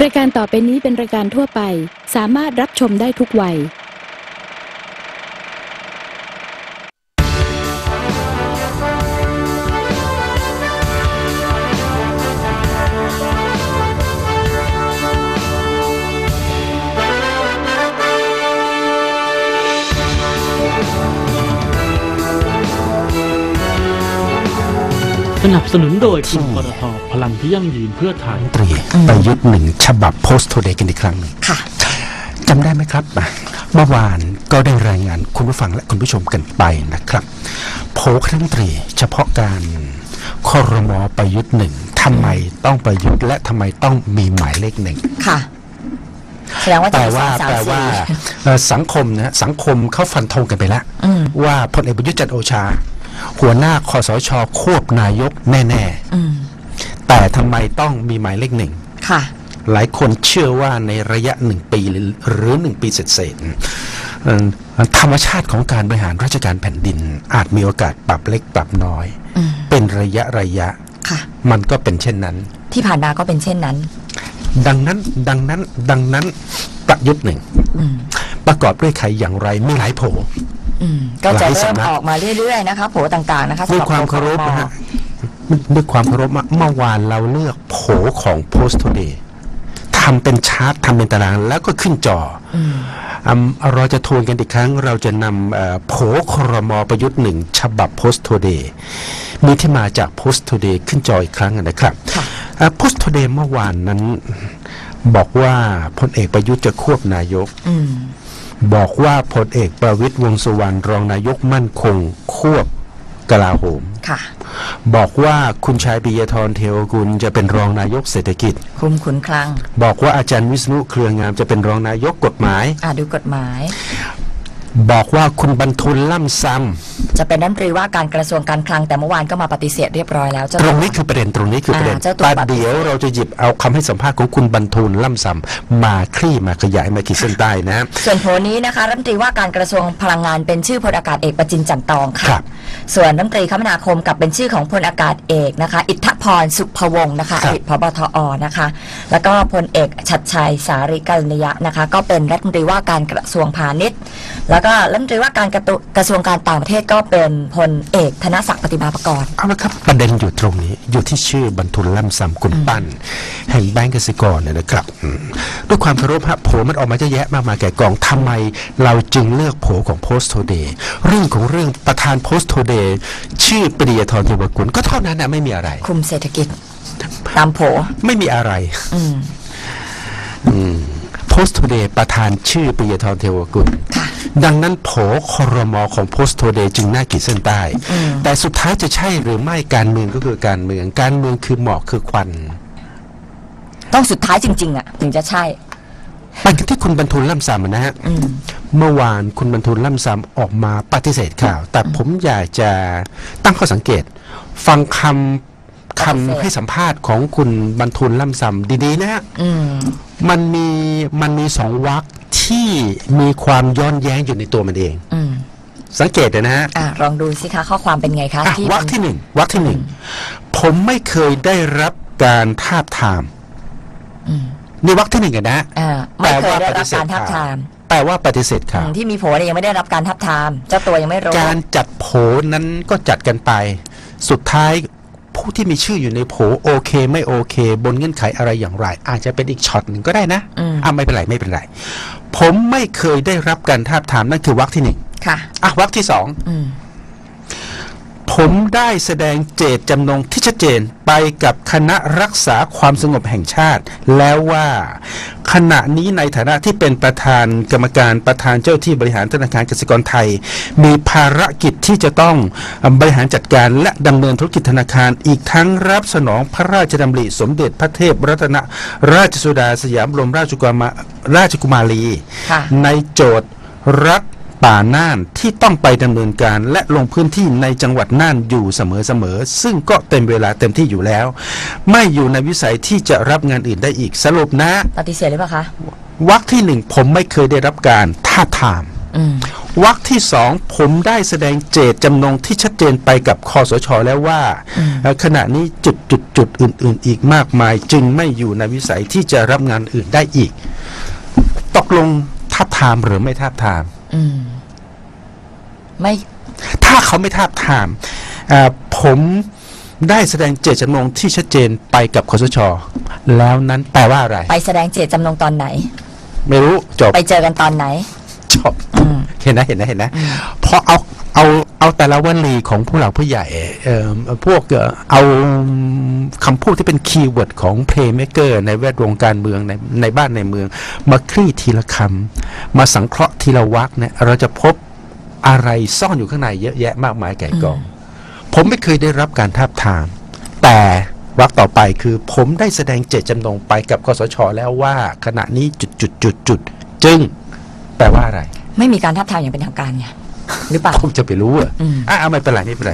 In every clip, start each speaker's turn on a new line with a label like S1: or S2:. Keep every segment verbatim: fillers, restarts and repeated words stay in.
S1: ายการต่อไปนี้เป็นรายการทั่วไปสามารถรับชมได้ทุกวัย
S2: สนับสนุนโดยกลุ่มปตท.พลังที่ยั่งยืนเพื่อไทย
S3: ตรีประยุทธ์หนึ่งฉบับโพสต์ทูเดย์กันอีกครั้งหนึ่งค่ะจำได้ไหมครับเมื่อวานก็ได้รายงานคุณผู้ฟังและคุณผู้ชมกันไปนะครับโผล่คณะรัฐมนตรีเฉพาะการครม.ประยุทธ์หนึ่งทำไมต้องประยุทธ์และทำไมต้องมีหมายเลขหนึ่งค่ะ
S4: แสดงว่าแปลว่า
S3: แปลว่าสังคมนะสังคมเขาฟันธงกันไปแล้วว่าพลเอกประยุทธ์จันทร์โอชาหัวหน้าคสช.ควบนายกแน่ๆแต่ทำไมต้องมีหมายเลขหนึ่งค่ะหลายคนเชื่อว่าในระยะหนึ่งปีหรือหนึ่งปีเศษๆธรรมชาติของการบริหารราชการแผ่นดินอาจมีโอกาสปรับเล็กปรับน้อยเป็นระยะระยะมันก็เป็นเช่นนั้น
S4: ที่ผ่านมาก็เป็นเช่นนั้น
S3: ดังนั้นดังนั้นดังนั้นประยุทธ์หนึ่งประกอบด้วยใครอย่างไรไม่หลายโผ
S4: ก็จะเริ่มออกมาเรื่อยๆนะคะโผต่างๆนะคะ
S3: ด้วยความเคารพนะฮะด้วยความเคารพเมื่อวานเราเลือกโผของ Post Today ทำเป็นชาร์ตทำเป็นตารางแล้วก็ขึ้นจอเราจะทวนกันอีกครั้งเราจะนำโผครม.ประยุทธ์หนึ่งฉบับ Post Today มีที่มาจาก Post Today ขึ้นจออีกครั้งนะครับ Post Today เมื่อวานนั้นบอกว่าพลเอกประยุทธ์จะควบนายกบอกว่าพลเอกประวิตรวงษ์สุวรรณรองนายกมั่นคงควบกลาโหมบอกว่าคุณชายปิยธรเทวกุลจะเป็นรองนายกเศรษฐกิจ
S4: คุมขุนคลัง
S3: บอกว่าอาจารย์วิษณุเครืองามจะเป็นรองนายกกฎหมาย
S4: อ่าดูกฎหมาย
S3: บอกว่าคุณบรรทุลล่ำซ้
S4: ำจะเป็นรัฐมนตรีว่าการกระทรวงการคลังแต่เมื่อวานก็มาปฏิเสธเรียบร้อยแล้ว
S3: ตรงนี้คือประเด็นตรงนี้คือประเด็นแต่เดี๋ยวเราจะหยิบเอาคำให้สัมภาษณ์ของคุณบรรทุลล่ำซ้ำมาคลี่มาขยายมาขีดเส้นใต้นะ
S4: ส่วนโผนี้นะคะรัฐมนตรีว่าการกระทรวงพลังงานเป็นชื่อพลอากาศเอกประจินจันตองค่ะส่วนรัฐมนตรีคมนาคมกับเป็นชื่อของพลอากาศเอกนะคะอิทธพรสุภวงศ์นะคะอดีตผบ.ทอ.นะคะแล้วก็พลเอกชัดชัยสาริกัลยะนะคะก็เป็นรัฐมนตรีว่าการกระทรวงพาณิชย์แล้วก็รัฐมนตรีว่าการกระทรวงการต่างประเทศก็เป็นพลเอกธนศักดิ์ปฏิมาประกรณ์
S3: เอาละครับประเด็นอยู่ตรงนี้อยู่ที่ชื่อบรรทุลล่ำซ้ำคุณปั้นแห่งแบงก์กสิกรเนี่ยนะครับด้วยความเคารพฮะโผมันออกมาเยอะแยะมากมายแก่กองทำไมเราจึงเลือกโผของ Post Today เรื่องของเรื่องประธาน Post Today ชื่อปริยธรเทวกุลก็เท่านั้นนะไม่มีอะไร
S4: คุมเศรษฐกิจตามโผ
S3: ไม่มีอะไรอืมอืมPost Today ประธานชื่อปริยธรเทวกุลดังนั้นโผครม.ของ Post Today จึงน่าขีดเส้นใต้แต่สุดท้ายจะใช่หรือไม่การเมืองก็คือการเมืองการเมืองคือหมอกคือควัน
S4: ต้องสุดท้ายจริงๆอ่ะถึงจะใช่
S3: ไปกันที่คุณบรรทุลล่ำซ้ำนะฮะเมื่อวานคุณบรรทุลล่ำซ้ำออกมาปฏิเสธข่าวแต่ผมอยากจะตั้งข้อสังเกตฟังคำคำให้สัมภาษณ์ของคุณบรรทุลล่ำซ้ำดีๆนะฮะมันมีมันมีสองวรรคที่มีความย้อนแย้งอยู่ในตัวมันเองสังเกตเลยนะฮะ
S4: ลองดูสิคะข้อความเป็นไงคะ
S3: ที่วรรคที่หนึ่งวรรคที่หนึ่งผมไม่เคยได้รับการทาบทามนี่วรรคที่หนึ่งกันนะ
S4: ไม่เคยได้รับการทาบทาม
S3: แปลว่าปฏิเสธข่าว
S4: ที่มีโผล่ยังไม่ได้รับการทาบทามเจ้าตัวยังไม่รู้
S3: การจัดโผนั้นก็จัดกันไปสุดท้ายผู้ที่มีชื่ออยู่ในโผโอเคไม่โอเคบนเงื่อนไขอะไรอย่างไรอาจจะเป็นอีกช็อตหนึ่งก็ได้นะอ่ะไม่เป็นไรไม่เป็นไรผมไม่เคยได้รับการทาบทามนั่นคือวรรคที่หนึ่งค่ะอ่ะวรรคที่สองผมได้แสดงเจตจำนงที่ชัดเจนไปกับคณะรักษาความสงบแห่งชาติแล้วว่าขณะนี้ในฐานะที่เป็นประธานกรรมการประธานเจ้าที่บริหารธนาคารกสิกรไทยมีภารกิจที่จะต้องบริหารจัดการและดำเนินธุรกิจธนาคารอีกทั้งรับสนองพระราชดำริสมเด็จพระเทพรัตนราชสุดาสยามบรมราชกุมาราชกุมารีในโจทย์รัฐป่าน่านที่ต้องไปดำเนินการและลงพื้นที่ในจังหวัดน่านอยู่เสมอๆซึ่งก็เต็มเวลาเต็มที่อยู่แล้วไม่อยู่ในวิสัยที่จะรับงานอื่นได้อีกสรุปนะ
S4: ปฏิเสธหรือเปล่าคะ
S3: วรรคที่หนึ่งผมไม่เคยได้รับการทาบทามวรรคที่สองผมได้แสดงเจตจำนงที่ชัดเจนไปกับคสช.แล้วว่าขณะนี้จุดจุดจุดอื่นๆอีกมากมายจึงไม่อยู่ในวิสัยที่จะรับงานอื่นได้อีกตกลงทาบทามหรือไม่ทาบทาม
S4: ไม่
S3: ถ้าเขาไม่ทาบทามผมได้แสดงเจตจำนงที่ชัดเจนไปกับคสช.แล้วนั้นแปลว่าอะไร
S4: ไปแสดงเจตจำนงตอนไหน
S3: ไม่รู้จบ
S4: ไปเจอกันตอนไหน
S3: จบเห็นนะเห็นนะเห็นนะพอเอาเอาเอาแต่ละวลีของผู้หลักผู้ใหญ่เอ่อพวกเอาคำพูดที่เป็นคีย์เวิร์ดของเพลย์เมเกอร์ในแวดวงการเมืองในในบ้านในเมืองมาคลี่ทีละคำมาสังเคราะห์ทีละวรรคเนี่ยเราจะพบอะไรซ่อนอยู่ข้างในเยอะแยะมากมายไก่กองผมไม่เคยได้รับการทาบทามแต่วรรคต่อไปคือผมได้แสดงเจตจำนงไปกับคสช.แล้วว่าขณะนี้จุดจุดจุดจุดจึงแปลว่าอะไร
S4: ไม่มีการทาบทามอย่างเป็นทางการไงหรือเปล่า
S3: ผมจะไปรู้อ่ะอ่าไม่เป็นไรไม่เป็นไร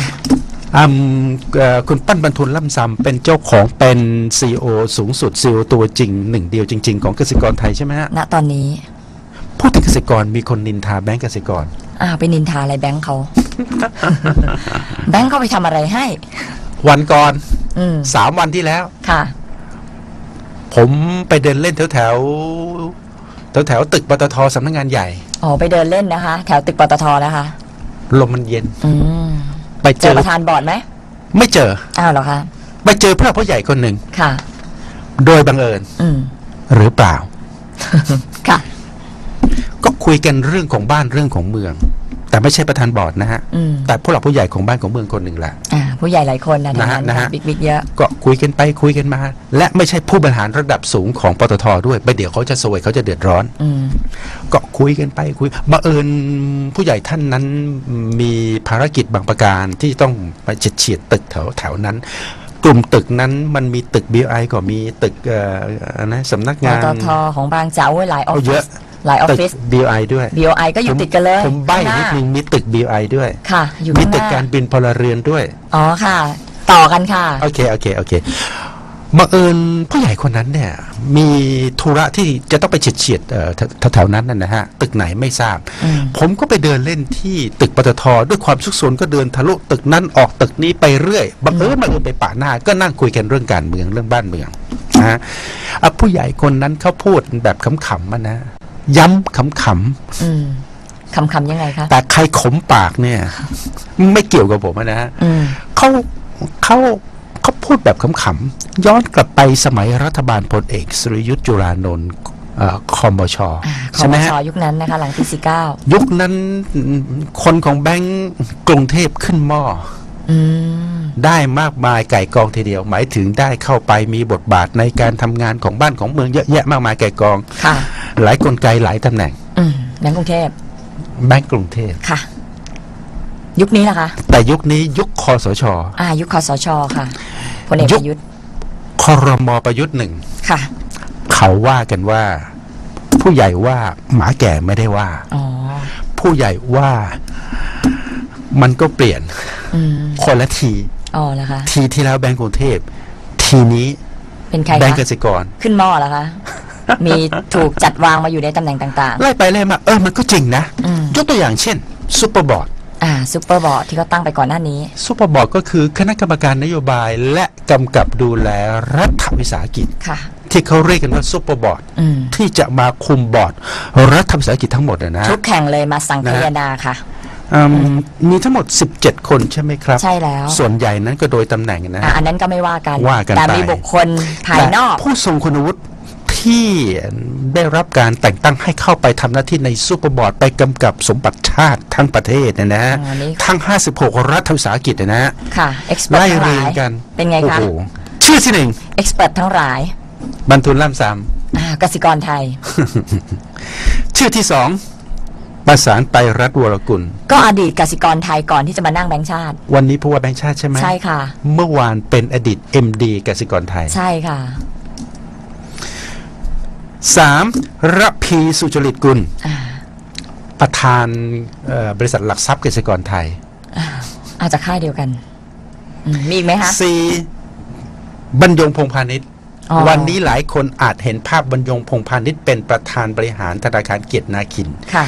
S3: คุณปั้นบรรทุนล่ำซำเป็นเจ้าของเป็นซีอีโอสูงสุดซีอีโอตัวจริงหนึ่งเดียวจริงๆของกสิกรไทยใช่ไหมฮะ
S4: ณตอนนี้
S3: พูดถึงกสิกรมีคนนินทาแบงก์กสิกร
S4: อ่าไปนินทาอะไรแบงก์เขาแบงก์เขาไปทำอะไรให้
S3: วันก่อนสามวันที่แล้ว
S4: ค่ะ
S3: ผมไปเดินเล่นแถวแถวแถวแถวตึกปตท.สำนักงานใหญ่
S4: อ๋อไปเดินเล่นนะคะแถวตึกปตท.นะคะ
S3: ลมมันเย็น
S4: ไปเจอประธานบอร์ดไหม
S3: ไม่เจอ
S4: อ้าวเหรอคะ
S3: ไปเจอผู้หลักผู้ใหญ่คนหนึ่ง
S4: ค่ะ
S3: โดยบังเอิญหรือเปล่า
S4: ค่ะ
S3: ก็คุยกันเรื่องของบ้านเรื่องของเมืองแต่ไม่ใช่ประธานบอร์ดนะฮะแต่ผู้หลักผู้ใหญ่ของบ้านของเมืองคนหนึ่งแหละ
S4: ผู้ใหญ่หลายคนนะฮะนะฮะบิ๊กๆเยอะ
S3: ก็คุยกันไปคุยกันมาและไม่ใช่ผู้บริหารระดับสูงของปตท.ด้วยไปเดี๋ยวเขาจะซวยเขาจะเดือดร้อนก็คุยกันไปคุยบังเอิญผู้ใหญ่ท่านนั้นมีภารกิจบางประการที่ต้องไปเฉียดตึกแถวแถวนั้นกลุ่มตึกนั้นมันมีตึก บี ไอ ก็มีตึกนะสำนักงาน
S4: ปตท.ของบางเจ้าหลายออฟฟิศหลายออฟฟิศ
S3: บี ไอ ด้วย
S4: บี ไอ ก็อยู่ติดกันเลย
S3: ผมใบ้นิดนึงมีตึก บี ไอ ด้วย
S4: ค่ะอยู่
S3: มีตึกการบินพลเรือนด้วย
S4: อ๋อค่ะต่อกันค่ะ
S3: โอเคโอเคโอเคบังเอิญผู้ใหญ่คนนั้นเนี่ยมีธุระที่จะต้องไปเฉียดเฉียดแถวๆนั้นนะฮะตึกไหนไม่ทราบผมก็ไปเดินเล่นที่ตึกปตท.ด้วยความสุขสนก็เดินทะลุตึกนั้นออกตึกนี้ไปเรื่อยบังเอิญบังเอิญไปปะหน้าก็นั่งคุยกันเรื่องการเมืองเรื่องบ้านเมืองนะฮะผู้ใหญ่คนนั้นเขาพูดแบบขำๆมันนะย้ำขำๆ
S4: ขำๆยังไงคะ
S3: แต่ใครขมปากเนี่ยไม่เกี่ยวกับผมนะฮะเขาเขาเขาพูดแบบขำๆย้อนกลับไปสมัยรัฐบาลพลเอกสุรยุทธ์จุรานนท์คอมช.
S4: ใช่ไหมฮะยุคนั้นนะคะหลังที่สี่เก้า
S3: ยุคนั้นคนของแบงก์กรุงเทพขึ้นหม้อได้มากมายไก่กองทีเดียวหมายถึงได้เข้าไปมีบทบาทในการทำงานของบ้านของเมืองเยอะแยะมากมายไก่กองหลายกลไกหลายตำแหน่ง
S4: แบงก์กรุงเทพ
S3: แบงก์กรุงเทพ
S4: ค่ะยุคนี้นะคะ
S3: แต่ยุคนี้ยุคคสช.
S4: อ่ายุคคสช.ค่ะพลเอกประยุทธ์
S3: ครม.ประยุทธ์หนึ่ง
S4: ค่ะ
S3: เขาว่ากันว่าผู้ใหญ่ว่าหมาแก่ไม่ได้ว่าผู้ใหญ่ว่ามันก็เปลี่ยนคนละที
S4: อ๋อแล้วคะ
S3: ทีที่แล้วแบงก์กรุงเทพทีนี้
S4: เป็นใคร
S3: แบงก์กสิกร
S4: ขึ้นหม้อแล้วคะมีถูกจัดวางมาอยู่ในตำแหน่งต่างๆ
S3: ไล่ไปไล่มาเออมันก็จริงนะยกตัวอย่างเช่นซุปเปอร์บอร์ด
S4: อ่าซุปเปอร์บอร์ดที่เขาตั้งไปก่อนหน้านี้
S3: ซุปเปอร์บอร์ดก็คือคณะกรรมการนโยบายและกำกับดูแลรัฐวิสาหกิจ
S4: ค่ะ
S3: ที่เขาเรียกกันว่าซุปเปอร์บอร์ดที่จะมาคุมบอร์ดรัฐวิสาหกิจทั้งหมดนะ
S4: ทุกแข่งเลยมาสังคายนาค่ะ
S3: มีทั้งหมดสิบเจ็ดคนใช่ไหมครับ
S4: ใช่แล้ว
S3: ส่วนใหญ่นั้นก็โดยตำแหน่งนะ
S4: อันนั้นก็ไม่ว่ากัน
S3: ว่ากัน
S4: แต่มีบุคคลภายนอก
S3: ผู้ทรงคุณวุฒิที่ได้รับการแต่งตั้งให้เข้าไปทำหน้าที่ในซุปเปอร์บอร์ดไปกำกับสมบัติชาติทั้งประเทศนะนะทั้งห้าสิบหกรัฐวิสาหกิจนะนะ
S4: ค่ะเอ็กซ์เพรสทั้งหลาย
S3: กัน
S4: เป็นไงคะ
S3: ชื่อที่หนึ่ง
S4: เอ็กซ์เพรสทั้งหลาย
S3: บรรทุนล่ำซ้
S4: ำกสิกรไทย
S3: ชื่อที่สองประสานไปรัฐวรกุล
S4: ก็อดีตกสิกรไทยก่อนที่จะมานั่งแบงค์ชาติ
S3: วันนี้ผู้ว่าแบงค์ชาติใช่ไหม
S4: ใช่ค่ะ
S3: เมื่อวานเป็นอดีต เอ็ม ดี กสิกรไทย
S4: ใช่ค่ะ
S3: สามระพีสุจริตกุลประธานบริษัทหลักทรัพย์กสิกรไทย
S4: อาจจะค่ายเดียวกันมีอีกไหมคะ
S3: สี่บรรยงพงษ์พาณิชย์วันนี้หลายคนอาจเห็นภาพบรรยงพงษ์พาณิชย์เป็นประธานบริหารธนาคารเกียรตินาคิน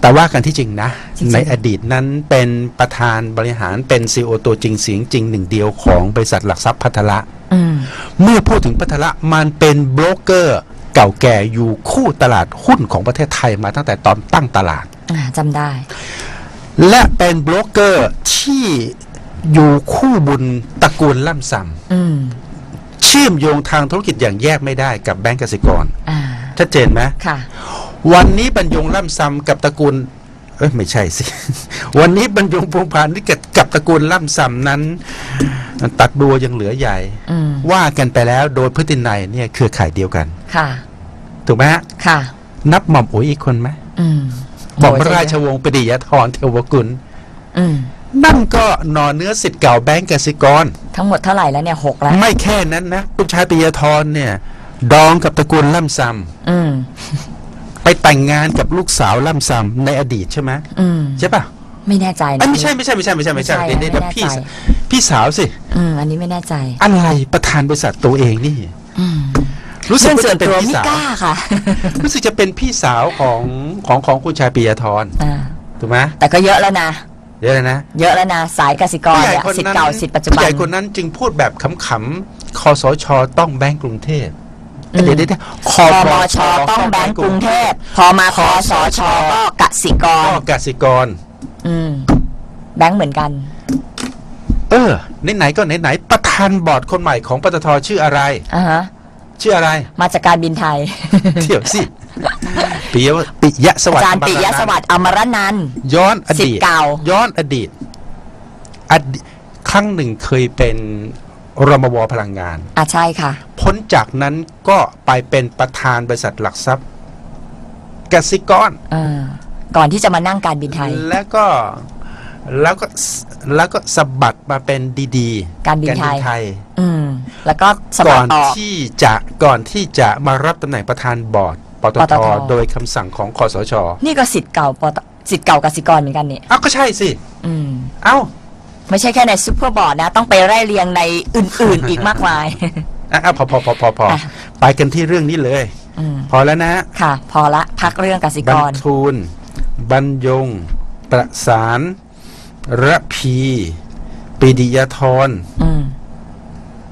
S3: แต่ว่ากันที่จริงนะ
S4: จริงๆ
S3: ในอดีตนั้นเป็นประธานบริหารเป็นซีอีโอตัวจริงเสียงจริงหนึ่งเดียวของบริษัทหลักทรัพย์พัทละ
S4: อืม
S3: เมื่อพูดถึงพัทละมันเป็นโบรกเกอร์เก่าแก่อยู่คู่ตลาดหุ้นของประเทศไทยมาตั้งแต่ตอนตั้งตลาด
S4: อ่าจำได้
S3: และเป็นโบรกเกอร์ที่อยู่คู่บุญตระกูลล่ำซ
S4: อืม
S3: ำเชื่อมโยงทางธุรกิจอย่างแยกไม่ได้กับแบงก์กสิกร
S4: อ่า
S3: ชัดเจนไหม
S4: ค่ะ
S3: วันนี้บรรยงล่ำซำกับตระกูลเอ้ยไม่ใช่สิ วันนี้บรรยงพงษ์พานิชกับกับตระกูลล่ำซำนั้น ตัดบัวยังเหลือใหญ่
S4: อืม
S3: ว่ากันไปแล้วโดยพฤตินัยเนี่ยเครือข่ายเดียวกัน
S4: ค่ะ
S3: ถูกไหมฮะ
S4: ค่ะ
S3: นับหม่อมอุ๋ยอีกคนไหม
S4: อืม
S3: หม่อมราชวงศ์ปรียธรเทวกุล
S4: อืม
S3: นั่นก็หนอเนื้อสิทธิ์เก่าแบงก์กสิกร
S4: ทั้งหมดเท่าไหร่แล้วเนี่ยหกแล้ว
S3: ไม่แค่นั้นนะคุณชายปรียธรเนี่ย ดองกับตระกูลล่ำซ
S4: อืม
S3: ำไปแต่งงานกับลูกสาวล่ำซำในอดีตใช่ไหม
S4: อืม
S3: ใช่ปะ
S4: ไม่แน่ใจนะ
S3: อันไม่ใช่ไม่ใช่ไม่ใช่ไม่ใช่ไม่ใช่
S4: ไม่ใช่
S3: เดี๋ยวเดี๋ยว
S4: ไม่แน่
S3: พี่
S4: ใจ
S3: พี่สาวสิ
S4: อืม อันนี้ไม่แน่ใจ
S3: อะไรประธานบริษัทตัวเองนี่
S4: อืม
S3: รู้สึก
S4: เรื่อง
S3: ว่า
S4: ส่ว
S3: จะ
S4: น
S3: เป็น
S4: ตัว
S3: พี่
S4: ไม่
S3: สาว
S4: กล้าค่ะ
S3: รู้สึกจะเป็นพี่สาวของของของคุณชายปรียธร
S4: อ่า
S3: ถูกไหม
S4: แต่ก็เยอะแล้วนะ
S3: เยอะเลยนะ
S4: เยอะแล้วนะ สายกสิกร
S3: ผู้ใหญ่
S4: เนี่ย
S3: คน
S4: สิท
S3: นั้
S4: ธิ์
S3: น
S4: เก่าสิทธิ์ปัจจุ
S3: ผู้
S4: บั
S3: ให
S4: น
S3: ญ่คนนั้นจึงพูดแบบขำๆคสชต้องแบงก์กรุงเทพ
S4: อืม
S3: เดี๋ยวเดี๋ยวเดี๋ยวค
S4: พมชต้องแบงก์กรุงเทพพอมาคสชก็กสิก
S3: ก็
S4: ร
S3: กสิกร
S4: อืม แบงก์เหมือนกัน
S3: เออไหนๆก็ไหนๆประธานบอร์ดคนใหม่ของปตทชื่ออะไร
S4: อ่าฮะ
S3: ชื่ออะไร
S4: มาจากการบินไทย
S3: เดี๋ยวสิปิยะปิยะสวัส
S4: อา
S3: ดิ์
S4: จารย์ปิยะสวัสดิ์อมรนันท์
S3: ย้อนอ
S4: ศิษ
S3: ดี
S4: ย์
S3: ต
S4: เก่า
S3: ย้อนอดีตอดีตครั้งหนึ่งเคยเป็นรมวพลังงาน
S4: อ่ะใช่ค่ะ
S3: พ้นจากนั้นก็ไปเป็นประธานบริษัทหลักทรัพย์กสิกร
S4: เออ ก่อนที่จะมานั่งการบินไทย
S3: แล้วก็แล้วก็แล้วก็สะบัดมาเป็นดีๆ
S4: การบินไทย
S3: ไทย
S4: อืม แล้วก็ส
S3: ก่
S4: มั
S3: อ
S4: คน รออก
S3: ที่จะก่อนที่จะมารับตำแหน่งประธานบอร์ดปต
S4: ปต
S3: ท
S4: ท
S3: โดยคำสั่งของคสช
S4: นี่ก็สิทธิ์เก่าปตสิทธิ์เก่ากสิกรเหมือนกันนี่
S3: อ้าวก็ใช่สิ
S4: อืม
S3: เอ้า
S4: ไม่ใช่แค่ในซุปเปอร์บอร์ดนะ ต้องไปไล่เรียงในอื่น ๆ อีกมากมาย
S3: อ่ะพอพอพอพอพอ
S4: อ่ะ
S3: ไปกันที่เรื่องนี้เลย
S4: อืม
S3: พอแล้วนะ
S4: ค่ะ พอละพักเรื่องกสิ
S3: บ
S4: ก
S3: รร
S4: ร
S3: ทูลบรรยง ประสานระพีปิดิยธร
S4: อืม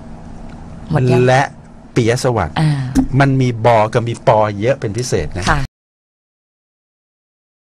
S4: หมดยัง
S3: และปิยสวัสดิ์
S4: อ่า
S3: มันมีบอกับมีปอเยอะเป็นพิเศษนะ
S4: ค่ะ